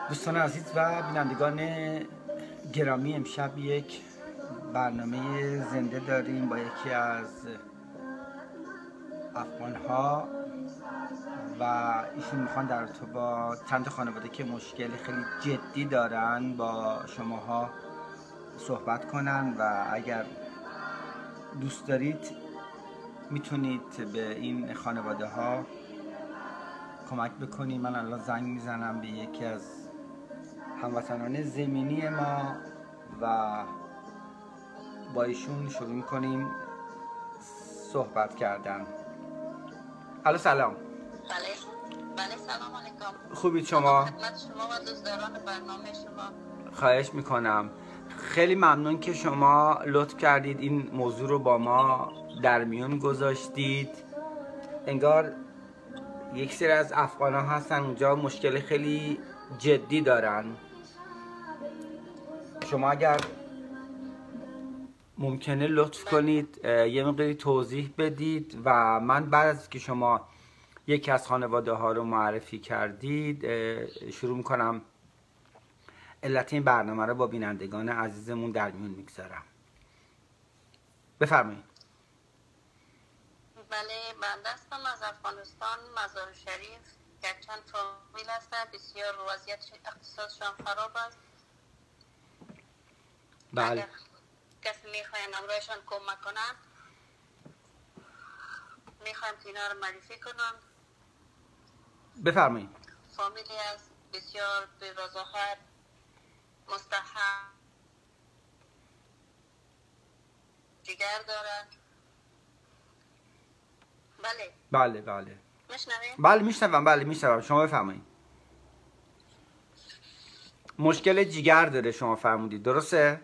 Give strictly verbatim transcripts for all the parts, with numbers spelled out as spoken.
دوستان عزیز و بینندگان گرامی، امشب یک برنامه زنده داریم با یکی از افغان‌ها و ایشون میخوان در تو با چند خانواده که مشکل خیلی جدی دارن با شماها صحبت کنن و اگر دوست دارید میتونید به این خانواده ها کمک بکنید. من الان زنگ میزنم به یکی از هموطنان زمینی ما و با ایشون شروع میکنیم صحبت کردن. الو سلام. بله بله سلام علیکم. خوبید شما؟ خدمت شما و دوستداران برنامه شما. خواهش میکنم. خیلی ممنون که شما لطف کردید این موضوع رو با ما در میون گذاشتید. انگار یک سری از افغان ها هستن اونجا مشکل خیلی جدی دارن. شما اگر ممکنه لطف کنید یه مقداری توضیح بدید و من بعد از که شما یکی از خانواده ها رو معرفی کردید شروع میکنم علت این برنامه رو با بینندگان عزیزمون در میون میگذارم. بفرمایید. بله بنده هستم از افغانستان، مزار شریف. گرچند فامیل هستن، بسیار وضعیت اقتصادشان خراب است. بله. اگر کسی میخواین امرایشان کمک کنن میخوایم که اینا رو معرفی کنم. بفرمایید. فامیلی است بسیار به وضاحت مستحق، جگر دارن. بله بله بله میشنوین؟ بله میشنوم. بله میشنوم. شما بفرمایید. مشکل جگر داره شما فرمودید، درسته؟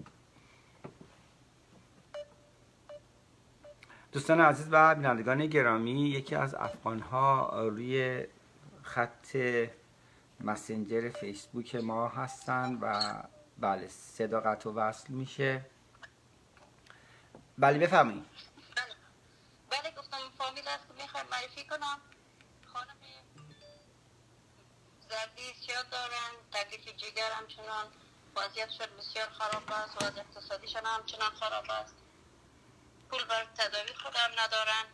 دوستان عزیز و بینندگان گرامی، یکی از افغان‌ها روی خط مسنجر فیسبوک ما هستن و بله صدا قطع و وصل میشه. بله بفرمایید. بله بله گفتم فامیل است که میخوایم معرفی کنم. خانم زردی سیاه دارن، تکلیف جگر همچنان وضعیتشون بسیار خراب است، وضع اقتصادیشون همچنان خراب است، پول بر تداوی خود هم ندارن،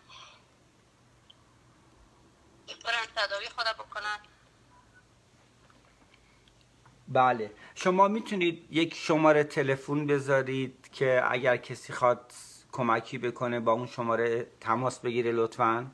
برن تداوی خود بکنن. بله شما میتونید یک شماره تلفن بذارید که اگر کسی خواد کمکی بکنه با اون شماره تماس بگیره لطفاً.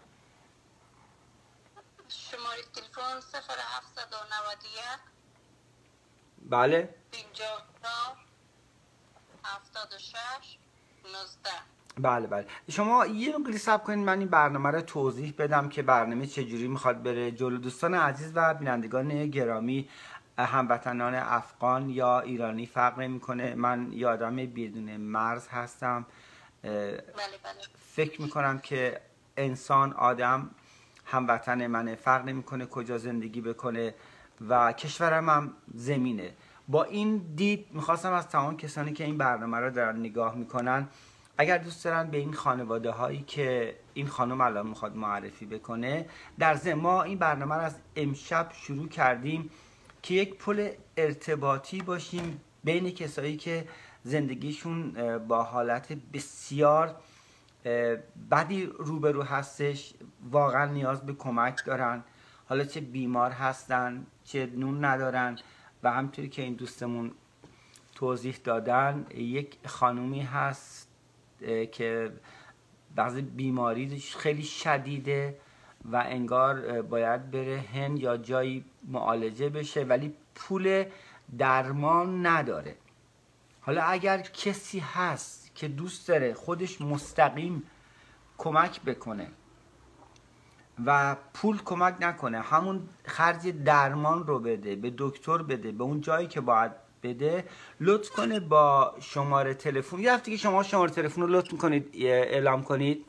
شماره تلفن صفر هفتصد و نود و یک بله پنجاه و چهار هفتاد و شش نوزده. بله بله شما یه مقداری صبر کنید من این برنامه رو توضیح بدم که برنامه چجوری میخواد بره جلو. دوستان عزیز و بینندگان گرامی، هموطنان افغان یا ایرانی فرق نمیکنه. من یه آدم بدون مرز هستم. بله بله. فکر میکنم که انسان آدم هموطن منه، فرق نمیکنه کجا زندگی بکنه و کشورم هم زمینه. با این دید میخواستم از تمام کسانی که این برنامه رو دارن نگاه میکنن، اگر دوست دارن به این خانواده هایی که این خانم الان میخواد معرفی بکنه، در ضمن ما این برنامه رو از امشب شروع کردیم که یک پل ارتباطی باشیم بین کسایی که زندگیشون با حالت بسیار بدی روبرو هستش، واقعا نیاز به کمک دارن، حالا چه بیمار هستن چه نون ندارن. و همطوری که این دوستمون توضیح دادن، یک خانومی هست که بعضی بیماری خیلی شدیده و انگار باید بره هند یا جایی معالجه بشه ولی پول درمان نداره. حالا اگر کسی هست که دوست داره خودش مستقیم کمک بکنه و پول کمک نکنه، همون خرج درمان رو بده، به دکتر بده، به اون جایی که باید بده، لطف کنه با شماره تلفن. یه هفته که شما شماره تلفن رو لطف کنید اعلام کنید.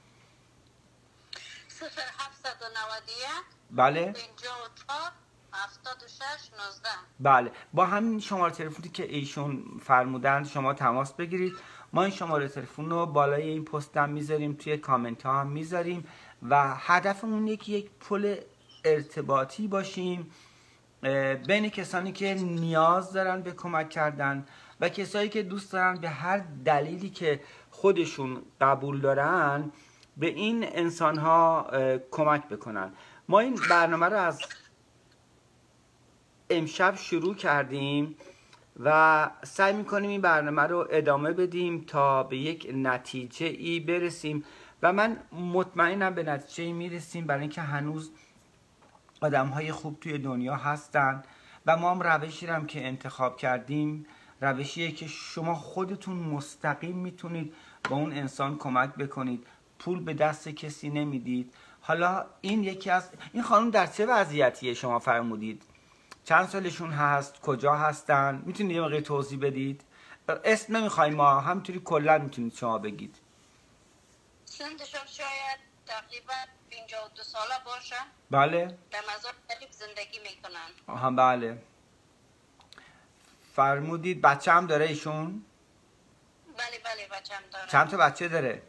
صفر هفتصد و نود و یک بله پنجاه و چهار هفتاد و شش نوزده. بله با همین شماره تلفنی که ایشون فرمودن شما تماس بگیرید. ما این شماره تلفن رو بالای این پست هم میذاریم، توی کامنت ها هم میذاریم و هدفمون اینه که یک پل ارتباطی باشیم بین کسانی که نیاز دارن به کمک کردن و کسایی که دوست دارن به هر دلیلی که خودشون قبول دارن به این انسان ها کمک بکنن. ما این برنامه رو از امشب شروع کردیم و سعی میکنیم این برنامه رو ادامه بدیم تا به یک نتیجه ای برسیم و من مطمئنم به نتیجه ای میرسیم، برای اینکه هنوز آدم های خوب توی دنیا هستن و ما هم روشی هم که انتخاب کردیم روشیه که شما خودتون مستقیم میتونید با اون انسان کمک بکنید، پول به دست کسی نمیدید. حالا این یکی از این خانم در چه وضعیتیه شما فرمودید؟ چند سالشون هست؟ کجا هستن؟ میتونید یه مقدار توضیح بدید؟ اسم نمیخوایم ما، همینطوری کلا میتونید شما بگید. سنشون شاید تقریبا پنجاه و دو ساله باشه. بله. در مزار شریف زندگی میکنن. آها بله. فرمودید بچه هم داره ایشون؟ بله بله بچه هم داره. چند تا بچه داره؟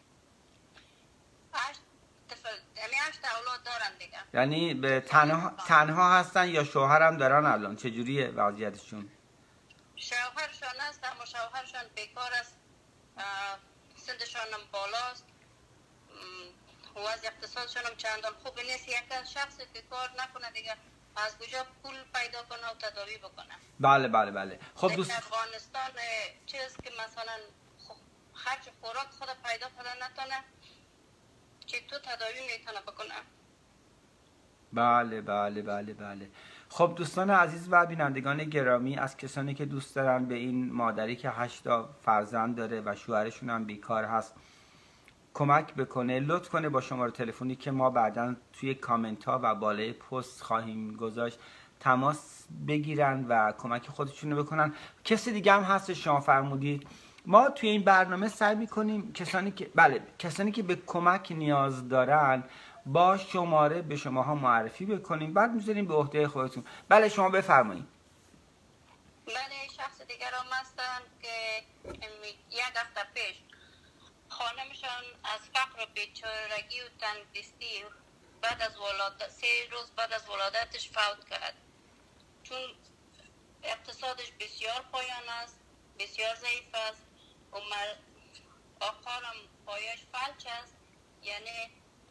هشت طفل، یعنی هشت اولاد دارن دیگه. یعنی به تنها تنها هستن یا شوهر هم دارن الان؟ چجوریه وضعیتشون؟ شوهرشون هست اما شوهرشون بیکار است، سنشون هم بالاست، وضع اقتصادشون هم چندان خوب نیست. یک شخصی که کار نکنه دیگه از کجا پول پیدا کنه و تداوی بکنه؟ بله بله بله. خب دوست افغانستان چیز که مثلا خرج خوراک خود پیدا کنه نتونه، چطور تداوی میتونه بکنه؟ بله بله بله بله. خب دوستان عزیز و بینندگان گرامی، از کسانی که دوست دارن به این مادری که هشتا فرزند داره و شوهرشون هم بیکار هست کمک بکنه، لطف کنه با شماره تلفنی که ما بعداً توی کامنت ها و بالای پست خواهیم گذاشت تماس بگیرن و کمک خودشونو بکنن. کسی دیگه هم هست شما فرمودید؟ ما توی این برنامه سعی میکنیم کسانی که بله کسانی که به کمک نیاز دارن با شماره به شماها معرفی بکنیم، بعد میذاریم به عهده خودتون. بله شما بفرمایید. بله شخص دیگر هم هستن که یک هفته پیش خانمشان از فقر و بیچارگی و تنگدستی بعد از ولادت سه روز بعد از ولادتش فوت کرد، چون اقتصادش بسیار پایان است، بسیار ضعیف است و آقارم پایش فلج است، یعنی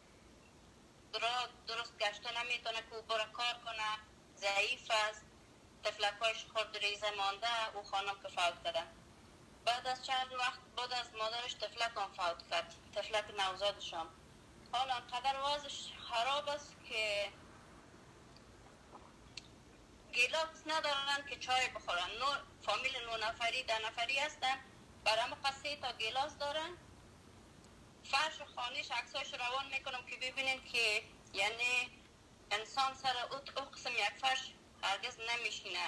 درست گشته نمیتونه که او برا کار کنه، ضعیف است، طفلکایش خورد ریزه مانده. او خانم که فوت کرده بعد از چند وقت بعد از مادرش طفلک هم فوت کرد، طفلک نوزادشان. حالا انقدر وضعش خراب است که گیلاس ندارن که چای بخورن. نو فامیل نو نفری ده نفری هستن، برام قصه تا گیلاس دارن. فرش و خانهش عکساش روان میکنم که ببینین که یعنی انسان سر او قسم یک فرش هرگز نمیشینه.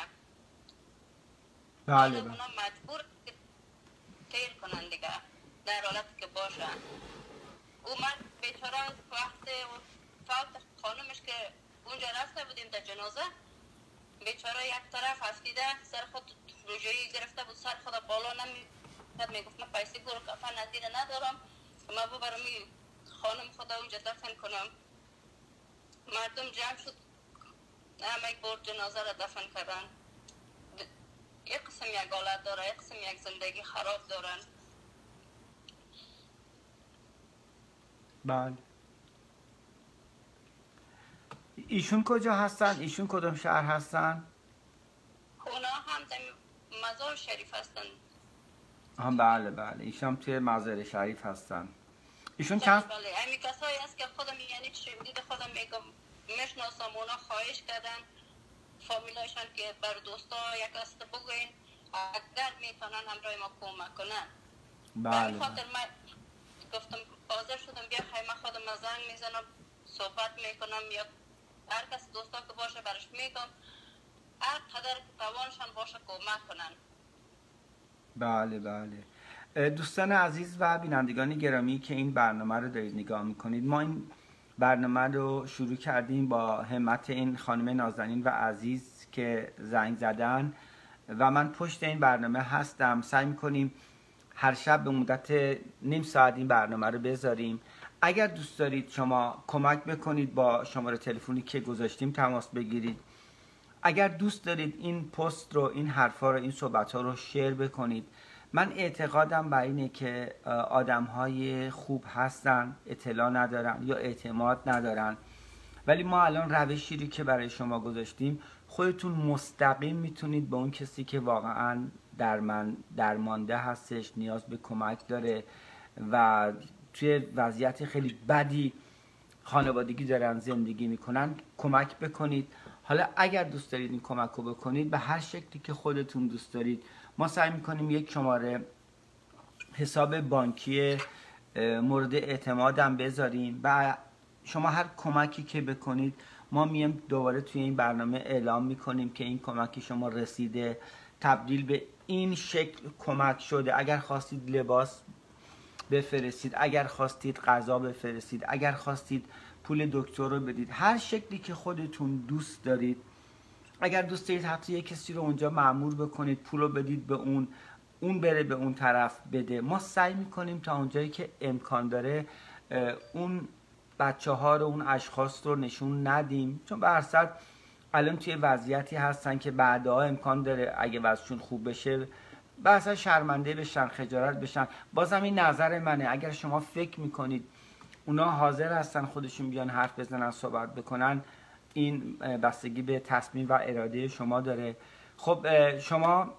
بله بله. اونا مجبور تیر کنن دیگه در حالت که باشن. او مرد بیچاره وقت فوت خانمش که اونجا رفته بودیم در جنازه، بیچاره یک طرف هفتیده سر خود رجوعی گرفته بود، سر خود بالا نمیداد، میگفت من پیسه گروه کفن ندیده ندارم، ما ببرم این خانم خدا اونجا دفن کنم. مردم جمع شد، همه یک بار جنازه را دفن کردن. یک قسم یک حالت داره، یک قسم یک زندگی خراب دارن. بله. ایشون کجا هستن؟ ایشون کدوم شهر هستن؟ اونا هم در مزار شریف هستن. آها بله بله، ایشون توی مزار شریف هستن. ایشون چند بله همین کسایی هست که خودم یعنی چشمدید خودم میگم میشناسم، اونا خواهش کردن فامیلایشان که بر دوستا یک است بگوین اگر میتونن همراه ما کمک کنن. بله. به خاطر من گفتم حاضر شدم بیا خیمه خودم زنگ میزنم صحبت میکنم یا هر کس دوستا که باشه برش میگم هر قدر توانشان باشه کمک کنن. بله بله. دوستان عزیز و بینندگان گرامی که این برنامه رو دارید نگاه میکنید، ما این برنامه رو شروع کردیم با همت این خانم نازنین و عزیز که زنگ زدن و من پشت این برنامه هستم. سعی میکنیم هر شب به مدت نیم ساعت این برنامه رو بذاریم. اگر دوست دارید شما کمک بکنید با شماره تلفنی که گذاشتیم تماس بگیرید. اگر دوست دارید این پست رو، این حرفا رو، این صحبت ها رو شیر بکنید. من اعتقادم بر اینه که آدم های خوب هستن، اطلاع ندارن یا اعتماد ندارن، ولی ما الان روشی رو که برای شما گذاشتیم، خودتون مستقیم میتونید به اون کسی که واقعا درمان درمانده هستش، نیاز به کمک داره و توی وضعیت خیلی بدی خانوادگی دارن زندگی میکنن کمک بکنید. حالا اگر دوست دارید این کمک رو بکنید به هر شکلی که خودتون دوست دارید، ما سعی میکنیم یک شماره حساب بانکی مورد اعتمادم بذاریم و شما هر کمکی که بکنید ما میم دوباره توی این برنامه اعلام میکنیم که این کمکی شما رسیده، تبدیل به این شکل کمک شده. اگر خواستید لباس بفرستید، اگر خواستید غذا بفرستید، اگر خواستید پول دکتر رو بدید، هر شکلی که خودتون دوست دارید. اگر دوست دارید حتی یک کسی رو اونجا مأمور بکنید پول رو بدید به اون، اون بره به اون طرف بده، ما سعی میکنیم تا اونجایی که امکان داره اون بچه ها رو، اون اشخاص رو نشون ندیم، چون به هر صورت الان توی وضعیتی هستن که بعدها امکان داره اگه وضعشون خوب بشه بعضا شرمنده بشن، خجالت بشن. بازم این نظر منه، اگر شما فکر میکنید اونا حاضر هستن خودشون بیان حرف بزنن، صحبت بکنن، این بستگی به تصمیم و اراده شما داره. خب شما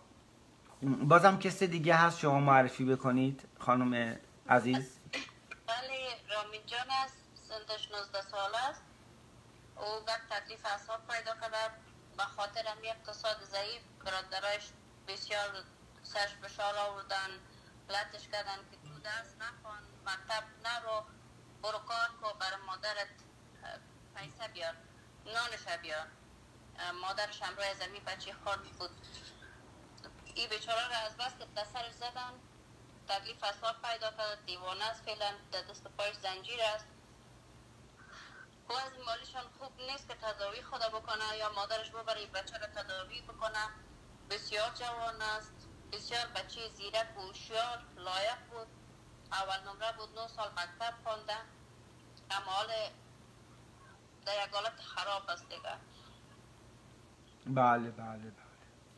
بازم کسی دیگه هست شما معرفی بکنید خانم عزیز؟ بله، رامین جان است، سنش نوزده سال است. او بعد تکلیف اعصاب پیدا کرده به خاطر همی اقتصاد ضعیف. برادرایش بسیار سرش فشار آوردن، لطش کردن که تو درس نخوان، مکتب نرو، برو کار کو، برای مادرت پیسه بیار، نانش بیار. مادرش همراه زمین بچه خورد بود. این بیچاره را از بس که دسترش زدن تکلیف اعصاب پیدا کرد، دیوانه است، فعلا در دست پایش زنجیر است. وضع مالیشان خوب نیست که تداوی خدا بکنه یا مادرش ببره بچه را تداوی بکنه. بسیار جوان است، بسیار بچه زیرک و هوشیار، لایق بود، اول نمره بود، نه سال مکتب خونده، اما حال در یک حالت خراب است دیگه. بله بله بله،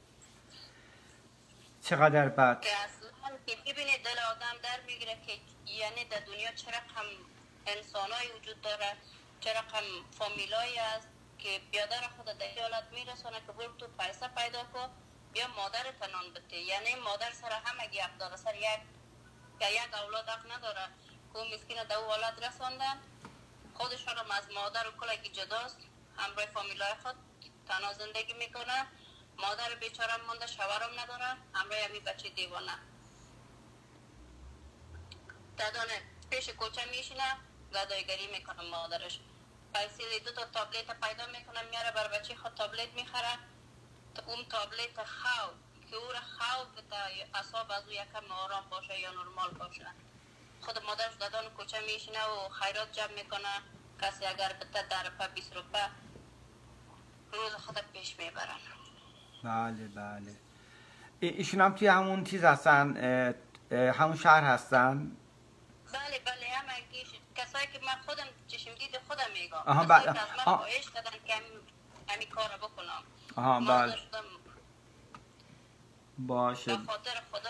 چقدر بد که اصلا که ببینید دل آدم در میگیره که یعنی در دنیا چه رقم انسانایی وجود داره، چه رقم فامیلایی است که بیادر خود در این حالت میرسونه که برو تو پیسه پیدا کن بیا مادر تنان بده. یعنی مادر سر همه حق داره، سر یک که یک اولاد حق نداره که اون مسکین در اون حالت رساندن، خودشان رو از مادر و کلگی جداست، همراه فامیلای خود تنها زندگی میکنه. مادر بیچاره مانده، شوهرم نداره، همراه همی بچه دیوانه دادانه پیش کوچه میشینه، گدایگری میکنه مادرش. پیسه دو تا تابلت پیدا میکنه میاره بر بچه خود تابلت میخره. اون تابلت خواب که او را خواب بده اصاب از او یکم آرام باشه یا نرمال باشه. خود مادرش دادان کوچه میشینه و خیرات جمع میکنه، کسی اگر بده در روپه بیست روپه روز خود پیش میبرن. بله بله. ایشون هم توی همون چیز هستن، همون شهر هستن؟ بله بله، همه کسایی که من خودم چشم دید خودم میگم، آها کسایی بله. که از من خواهش کردن که همی کار بکنم. آها بله. شدم باشه. به خاطر خدا.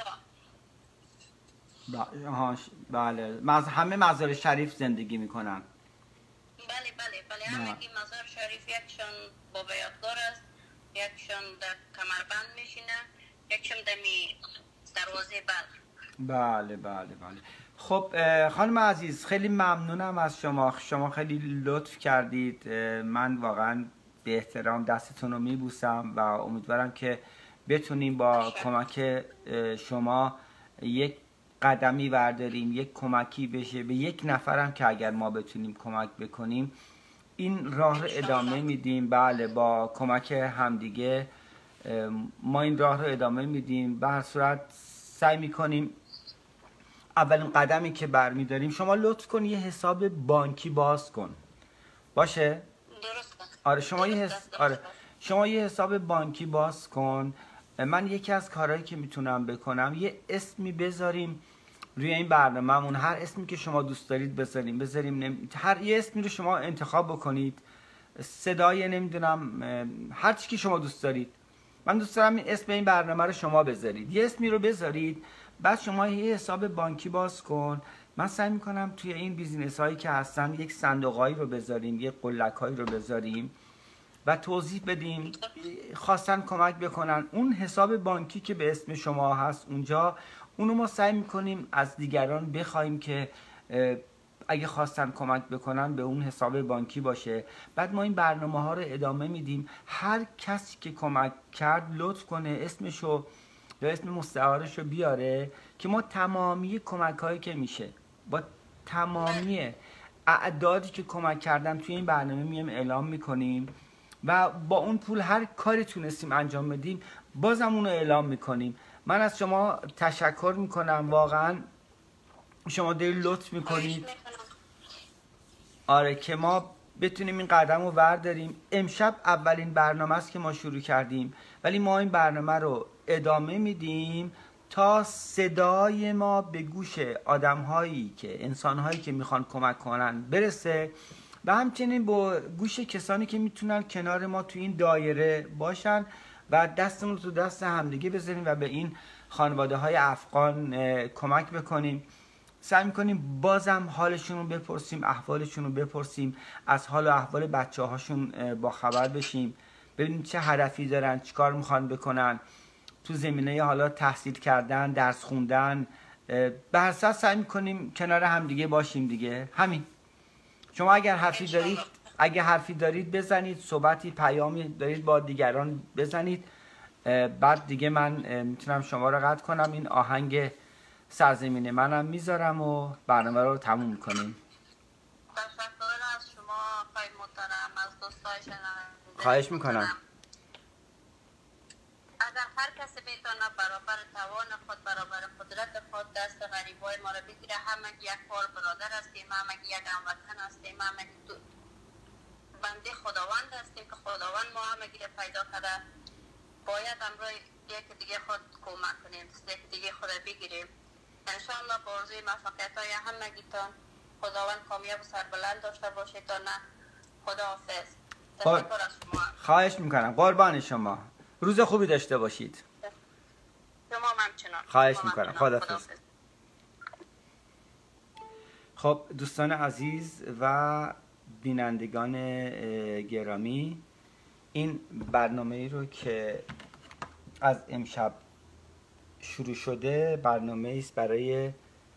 ب... آها ش... بله. مز... همه مزار شریف زندگی میکنن. بله بله بله، همه که مزار شریف یکشان بابا یادگار است، یکشان در کمربند میشینه، یکشان دمی دروازه بلخ. بله بله بله. خب خانم عزیز خیلی ممنونم از شما، شما خیلی لطف کردید. من واقعا به احترام دستتون رو میبوسم و امیدوارم که بتونیم با کمک شما یک قدمی برداریم، یک کمکی بشه به یک نفرم که اگر ما بتونیم کمک بکنیم این راه رو ادامه میدیم. بله، با کمک همدیگه ما این راه رو ادامه میدیم. به هر صورت سعی میکنیم اولین قدمی که برمیداریم، شما لطف کن یه حساب بانکی باز کن باشه؟ درسته. آره شما یه حس... آره شما یه حساب بانکی باز کن. من یکی از کارهایی که میتونم بکنم یه اسمی بذاریم روی این برنامه‌مون، هر اسمی که شما دوست دارید بذاریم بذاریم نم... هر یه اسمی رو شما انتخاب بکنید صدای نمیدونم هر چی که شما دوست دارید. من دوست دارم این اسم این برنامه رو شما بذارید، یه اسمی رو بذارید، بعد شما یه حساب بانکی باز کن. من سعی میکنم توی این بیزینس هایی که هستن یک صندوقایی رو بذاریم، یک قلک هایی رو بذاریم و توضیح بدیم خواستن کمک بکنن. اون حساب بانکی که به اسم شما هست اونجا، اونو ما سعی میکنیم از دیگران بخوایم که اگه خواستن کمک بکنن به اون حساب بانکی باشه. بعد ما این برنامه ها رو ادامه میدیم. هر کسی که کمک کرد لطف کنه اسمشو یا اسم مستعارشو بیاره که ما تمامی کمک هایی که میشه با تمامی اعدادی که کمک کردن توی این برنامه میایم اعلام میکنیم و با اون پول هر کاری تونستیم انجام بدیم بازم اونو اعلام میکنیم. من از شما تشکر میکنم، واقعا شما دل لطف میکنید آره که ما بتونیم این قدم رو برداریم. امشب اولین برنامه است که ما شروع کردیم، ولی ما این برنامه رو ادامه میدیم تا صدای ما به گوش آدم هایی که انسان هایی که میخوان کمک کنن برسه و همچنین با گوش کسانی که میتونن کنار ما تو این دایره باشن و دستمون رو تو دست همدیگه بذاریم و به این خانواده های افغان کمک بکنیم. سعی میکنیم بازم حالشون رو بپرسیم، احوالشون رو بپرسیم، از حال و احوال بچه هاشون با خبر بشیم، ببینیم چه هدفی دارن، چیکار میخوان بکنن تو زمینه حالا تحصیل کردن، درس خوندن. به هر صورت سعی میکنیم کنار همدیگه باشیم دیگه. همین. شما اگر حرفی دارید اگر حرفی دارید بزنید، صحبتی پیامی دارید با دیگران بزنید، بعد دیگه من میتونم شما رو قطع کنم. این آهنگ سرزمین منم میذارم و برنامه رو تموم میکنیم. تشکر از شما آقای محترم، از دوستای شنونده. خواهش میکنم. اگر هر کسی میتونه برابر توان خود، برابر قدرت خود دست غریبای ما رو بگیره، همه یک بار برادر هستیم، همه یک هموطن هستیم، همه بنده خداوند هستیم که خداوند ما همه گیره پیدا کرده. باید امروز یک دیگه خود کمک کنیم، یک دیگه خود بگیریم. انشاءالله با آرزوی موفقیت های همگیتان خداوند کامیاب و سربلند داشته باشه تا نه. خداحافظ. تشکر از شما. خواهش میکنم. قربان شما. روز خوبی داشته باشید. شما همچنان. خواهش میکنم. خداحافظ. خب دوستان عزیز و بینندگان گرامی، این برنامه ای رو که از امشب شروع شده برنامه است برای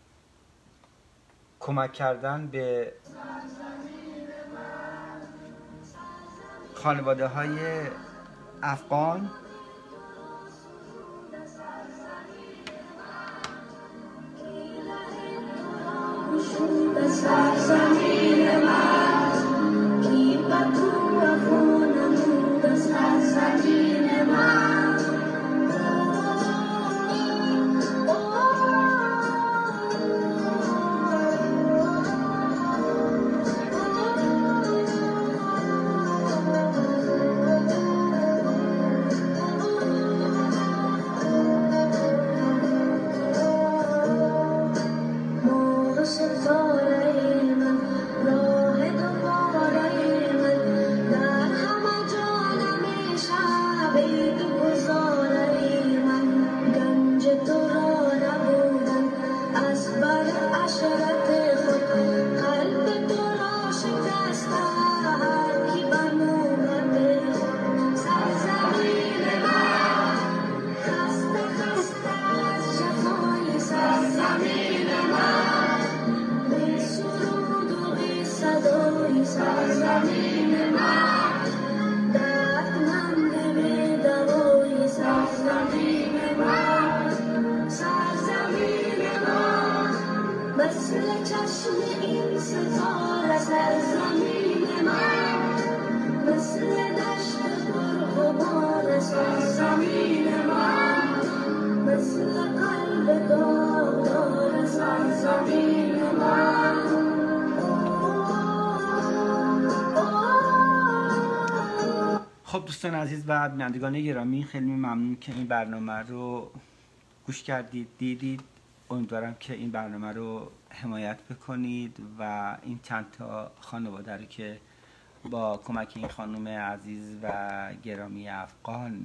کمک کردن به خانواده های افغان خب دوستان عزیز و بینندگان گرامی، خیلی ممنون که این برنامه رو گوش کردید، دیدید. امیدوارم که این برنامه رو حمایت بکنید و این چند تا خانواده رو که با کمک این خانم عزیز و گرامی افغان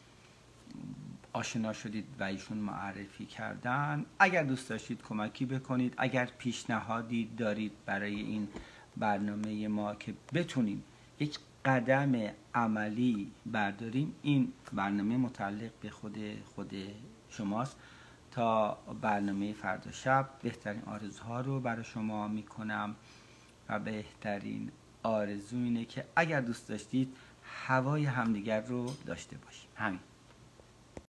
آشنا شدید و ایشون معرفی کردن. اگر دوست داشتید کمکی بکنید، اگر پیشنهادی دارید برای این برنامه ما که بتونیم یک قدم عملی برداریم، این برنامه متعلق به خود خود شماست. تا برنامه فردا شب بهترین آرزوها رو برای شما میکنم و بهترین آرزو اینه که اگر دوست داشتید هوای همدیگر رو داشته باشیم. همین.